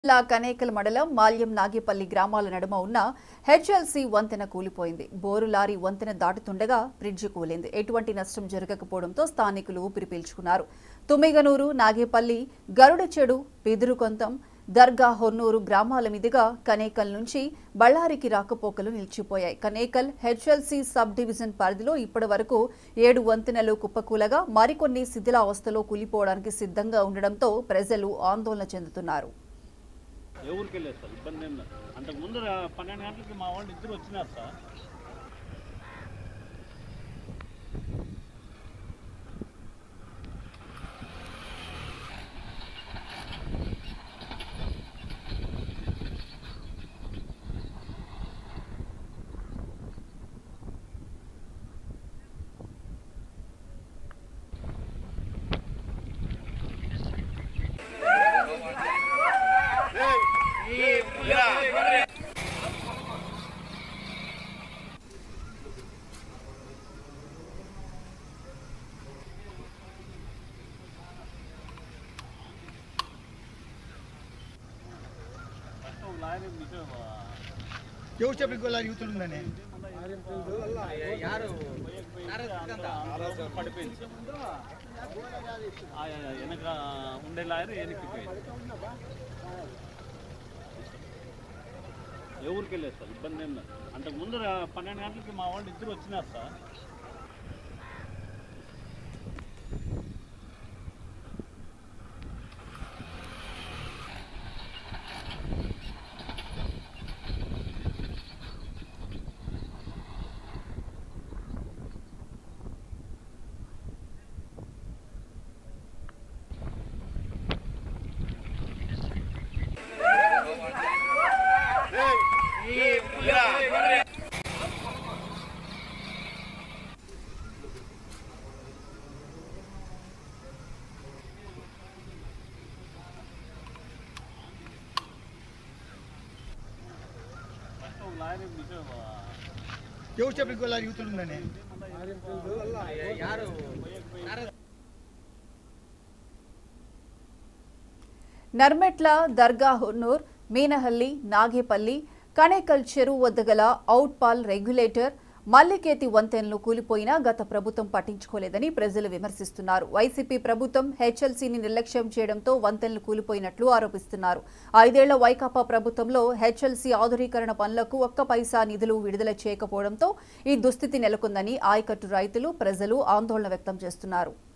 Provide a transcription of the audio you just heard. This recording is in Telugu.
జిల్లా కనేకల్ మండలం మాల్యం నాగేపల్లి గ్రామాల నడుమ ఉన్న హెచ్ఎల్సీ వంతెన కూలిపోయింది. బోరు లారీ వంతెన దాటుతుండగా బ్రిడ్జి కూలింది. ఎటువంటి నష్టం జరగకపోవడంతో స్థానికులు ఊపిరి పీల్చుకున్నారు. తుమ్మిగనూరు, నాగేపల్లి, గరుడచెడు, పిదురుకొంతం, దర్గా హొన్నూరు గ్రామాల మీదుగా కనేకల్ నుంచి బళ్ళారికి రాకపోకలు నిలిచిపోయాయి. కనేకల్ హెచ్ఎల్సీ సబ్ డివిజన్ పరిధిలో ఇప్పటి వరకు 7 వంతెనలు కుప్పకూలగా మరికొన్ని శిథిలావస్థలో కూలిపోవడానికి సిద్ధంగా ఉండడంతో ప్రజలు ఆందోళన చెందుతున్నారు. ఏ ఊరికి వెళ్ళలేదు సార్, ఇబ్బంది ఏం లేదు. అంతకు ముందు 12 గంటలకి మా వాళ్ళు ఇద్దరు వచ్చినారు సార్. ఎవరు చెప్పి యూతుందని పడిపోయింది వెనక ఉండే లాయర్ వెనక్కిపోయింది. ఏ ఊరికి వెళ్ళలేదు సార్, ఇబ్బంది ఏం లేదు. అంతకు ముందు 12 గంటలకి మా వాళ్ళు ఇద్దరు వచ్చినారు సార్. ఎవరు చెప్పి యూతుందని నర్మెట్ల, దర్గా హొన్నూర్, మీనహల్లి, నాగేపల్లి, కనేకల్ చెరువు వద్ద గల అవుట్పాల్ రెగ్యులేటర్, మల్లికేతి వంతెనలు కూలిపోయినా గత ప్రభుత్వం పట్టించుకోలేదని ప్రజలు విమర్శిస్తున్నారు. వైసీపీ ప్రభుత్వం హెచ్ఎల్సీని నిర్లక్ష్యం చేయడంతో వంతెనలు కూలిపోయినట్లు ఆరోపిస్తున్నారు. 5 ఏళ్ల వైకాపా ప్రభుత్వంలో హెచ్ఎల్సీ ఆధునీకరణ పనులకు ఒక్క పైసా నిధులు విడుదల చేయకపోవడంతో ఈ దుస్థితి నెలకొందని ఆయకట్టు రైతులు, ప్రజలు ఆందోళన వ్యక్తం చేస్తున్నారు.